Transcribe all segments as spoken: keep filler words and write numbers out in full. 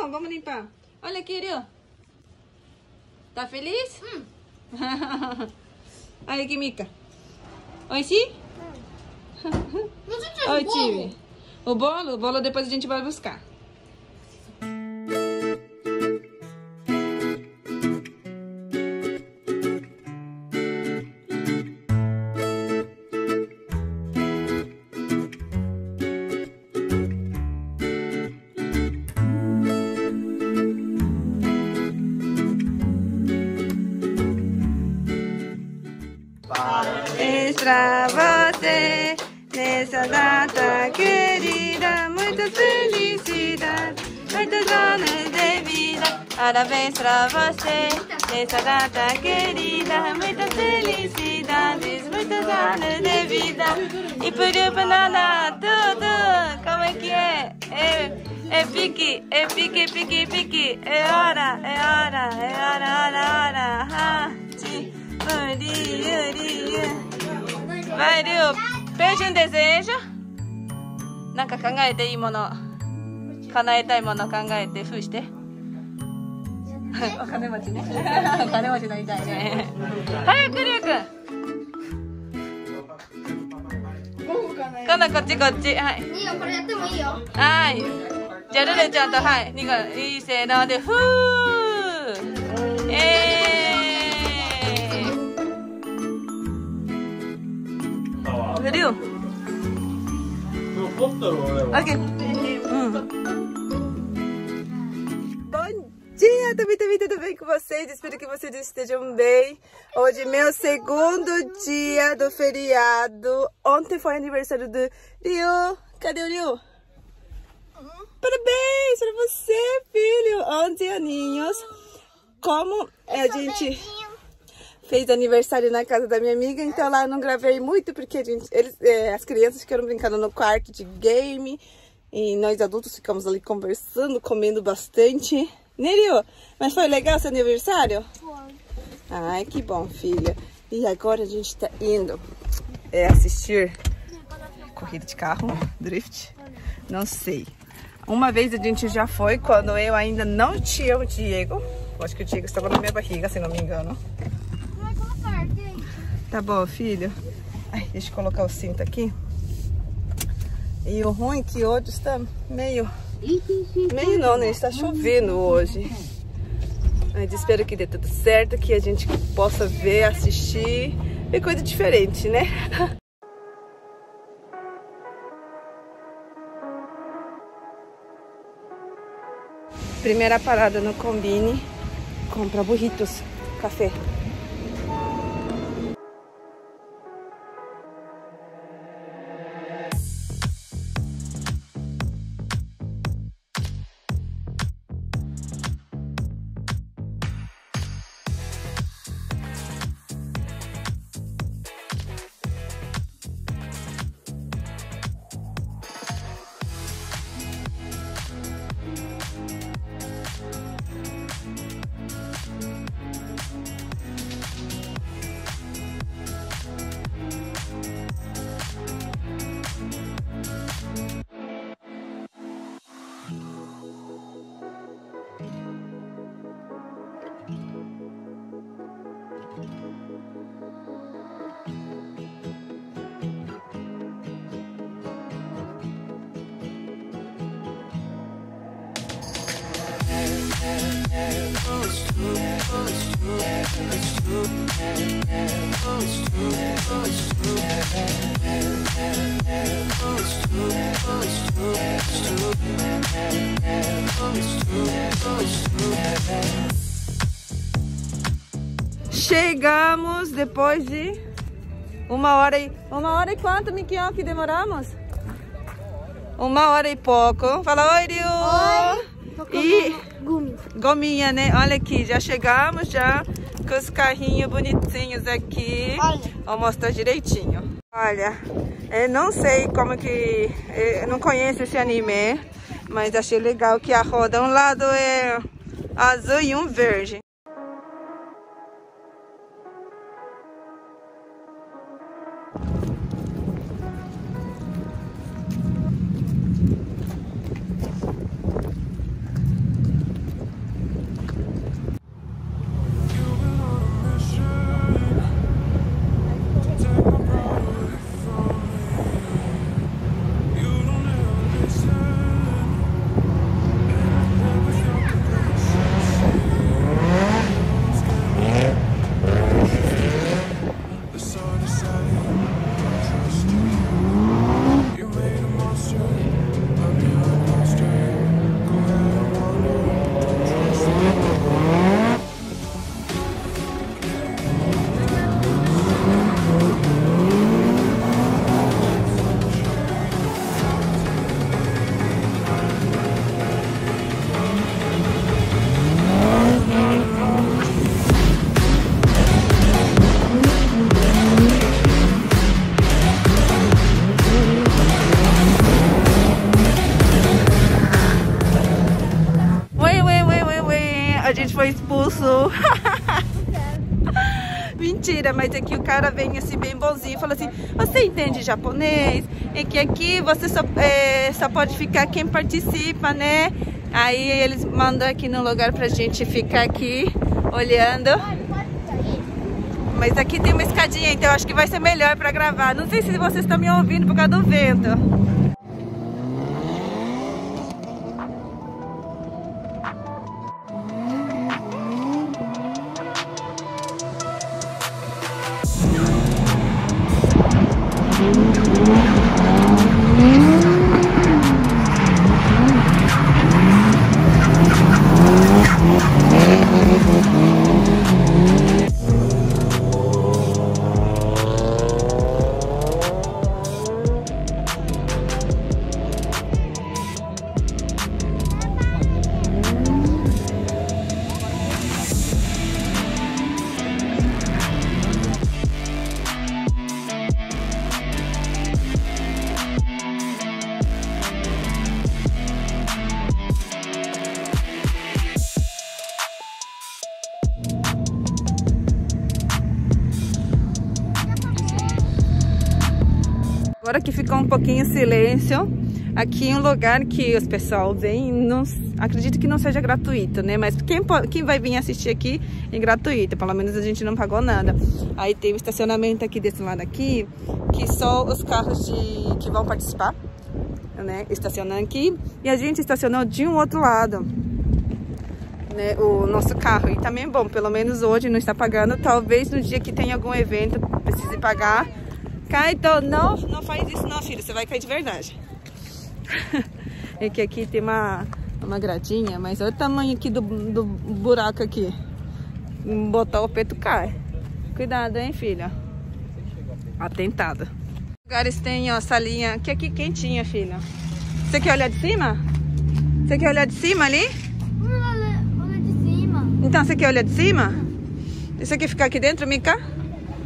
bom, vamos limpar. Olha aqui, Rio. Tá feliz? Hum. Olha aqui, Mica. Oi, sim? Hum. Oi, Tive. O bolo? O bolo depois a gente vai buscar. Parabéns pra você, nessa data querida, muita felicidade, muitos anos de vida. Parabéns pra você, nessa data querida, muitas felicidades, muitos anos de vida. E por isso, banana, tudo, como é que é? É, é pique, é pique, pique, pique, é hora, é hora, é hora, hora, hora, ha, ti. Vai, Ryu. Pede um desejo. なんか考えていいもの。叶えたいもの考えて、ふうして。お金持ちね。お金持ちになりたいね。早く、りゅうくん。今度こっちこっち。はい。いいよ、これやってもいいよ。はい。じゃあ、ルルちゃんと、はい。にが、いいせーので、ふー。えー。 Viu? Ok. Hum. Bom dia, também, também, tudo bem com vocês? Espero que vocês estejam bem. Hoje é meu segundo dia do feriado. Ontem foi aniversário do Ryu. Cadê o Ryu? Parabéns pra você, filho. onze aninhos. Como a gente... fez aniversário na casa da minha amiga, então lá eu não gravei muito, porque a gente, eles, é, as crianças ficaram brincando no quarto de game, e nós adultos ficamos ali conversando, comendo bastante. Nerio, mas foi legal seu aniversário? Foi. Ai, que bom, filha. E agora a gente tá indo é, assistir corrida de carro, drift, não sei. Uma vez a gente já foi, quando eu ainda não tinha o Diego. Acho que o Diego estava na minha barriga, se não me engano. Tá bom, filho. Ai, deixa eu colocar o cinto aqui. E o ruim é que hoje está meio... Meio não, né? Está chovendo hoje. Mas espero que dê tudo certo, que a gente possa ver, assistir. Ver coisa diferente, né? Primeira parada no Combini. Compra burritos, café. Chegamos depois de uma hora e... Uma hora e quanto, Miquião, que demoramos? Uma hora e pouco. Fala, oi, Rio! Oi! E... Gominha, né? Olha aqui, já chegamos já com os carrinhos bonitinhos aqui. Olha. Vou mostrar direitinho. Olha, eu não sei como que... Eu não conheço esse anime, mas achei legal que a roda, um lado é azul e um verde. Sul. Mentira, mas aqui o cara vem assim bem bonzinho e fala assim: você entende japonês? E que aqui você só, é, só pode ficar quem participa, né? Aí eles mandam aqui no lugar pra gente ficar aqui olhando. Mas aqui tem uma escadinha, então eu acho que vai ser melhor pra gravar. Não sei se vocês estão me ouvindo por causa do vento. Agora que ficou um pouquinho silêncio, aqui é um lugar que os pessoal vêm, não, acredito que não seja gratuito, né? Mas quem, quem vai vir assistir aqui é gratuito, pelo menos a gente não pagou nada. Aí tem o estacionamento aqui desse lado aqui, que só os carros de, que vão participar, né, estacionam aqui. E a gente estacionou de um outro lado, né, o nosso carro. E também é bom, pelo menos hoje não está pagando. Talvez no dia que tem algum evento precise pagar. Kaito, não, não faz isso não, filho, você vai cair de verdade. É que aqui tem uma, uma gradinha, mas olha o tamanho aqui do, do buraco aqui. Botar o peito cai. Cuidado, hein, filha. Atentado. Lugares tem, ó, salinha, que aqui quentinha, filha. Você quer olhar de cima? Você quer olhar de cima ali? Olha, olha de cima. Então, você quer olhar de cima? E você quer ficar aqui dentro, Mika?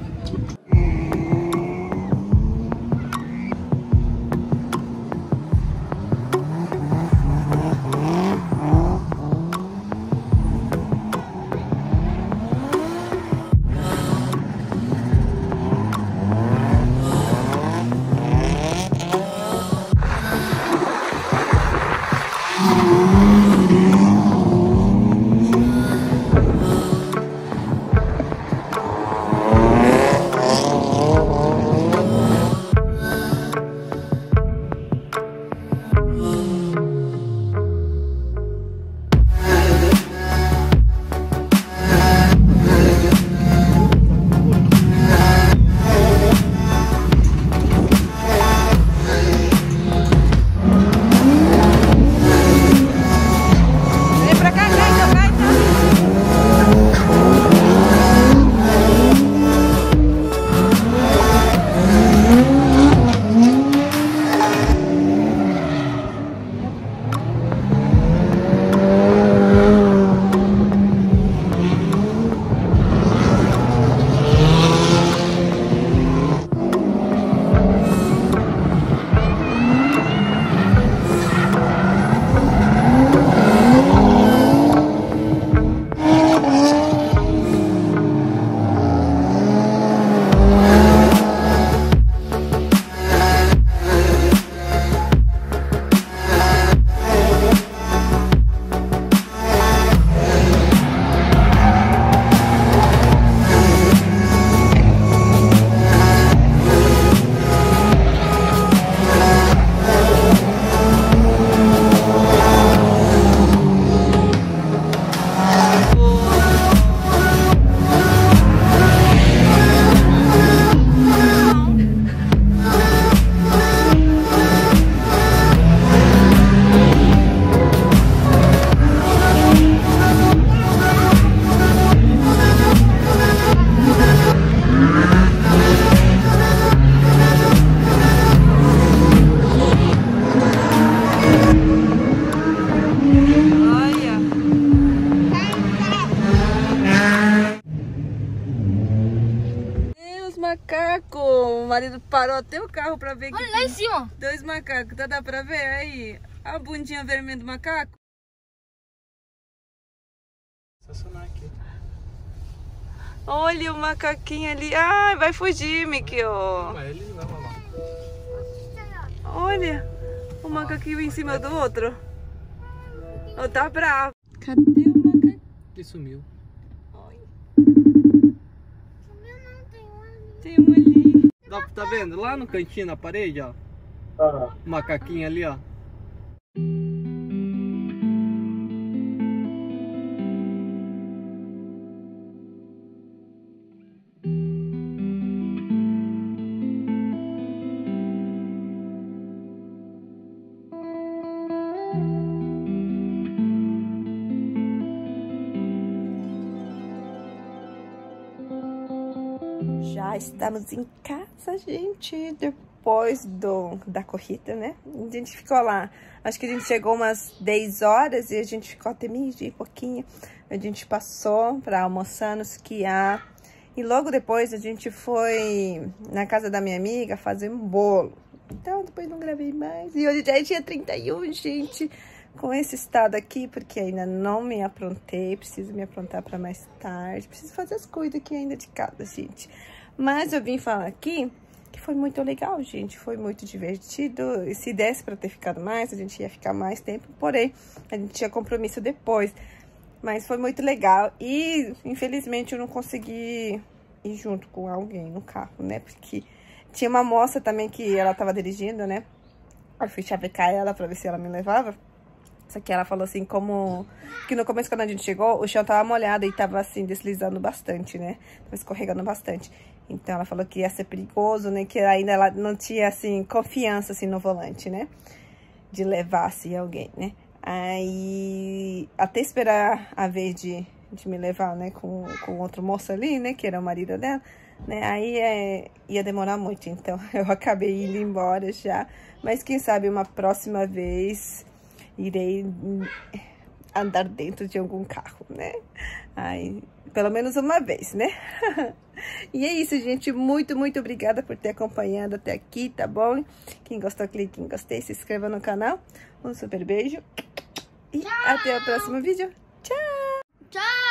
Macaco, o marido parou até o carro pra ver. Olha que lá tem em cima. Dois macacos, tá, dá pra ver aí? A bundinha vermelha do macaco. Estacionar aqui. Olha o macaquinho ali. Ai, vai fugir, Mickey. Não, ele não, olha lá. Olha o macaquinho em cima do outro. Oh, tá bravo. Cadê o macaquinho? Ele sumiu. Sumiu não, tem um ali. Tem um ali. Dá, tá vendo? Lá no cantinho, na parede, ó. Ah, O macaquinho ali, ó. Já estamos em casa, gente, depois do, da corrida, né? A gente ficou lá, acho que a gente chegou umas dez horas e a gente ficou até meio-dia e pouquinho. A gente passou para almoçar, no esquiar. E logo depois a gente foi na casa da minha amiga fazer um bolo. Então depois não gravei mais. E hoje já é dia trinta e um, gente. Com esse estado aqui, porque ainda não me aprontei, preciso me aprontar para mais tarde, preciso fazer as coisas aqui ainda de casa, gente. Mas eu vim falar aqui que foi muito legal, gente, foi muito divertido, e se desse para ter ficado mais, a gente ia ficar mais tempo, porém, a gente tinha compromisso depois, mas foi muito legal, e infelizmente eu não consegui ir junto com alguém no carro, né, porque tinha uma moça também que ela tava dirigindo, né, eu fui chavecar ela para ver se ela me levava. Só que ela falou assim, como... que no começo, quando a gente chegou, o chão tava molhado e tava, assim, deslizando bastante, né? Tava escorregando bastante. Então, ela falou que ia ser perigoso, né? Que ainda ela não tinha, assim, confiança, assim, no volante, né? De levar, assim, alguém, né? Aí, até esperar a vez de, de me levar, né? Com, com outro moço ali, né? Que era o marido dela, né? Aí, é, ia demorar muito. Então, eu acabei indo embora já. Mas, quem sabe, uma próxima vez... irei andar dentro de algum carro, né? Ai, pelo menos uma vez, né? E é isso, gente. Muito, muito obrigada por ter acompanhado até aqui, tá bom? Quem gostou, clique em gostei, se inscreva no canal. Um super beijo. E até o próximo vídeo. Tchau! Tchau!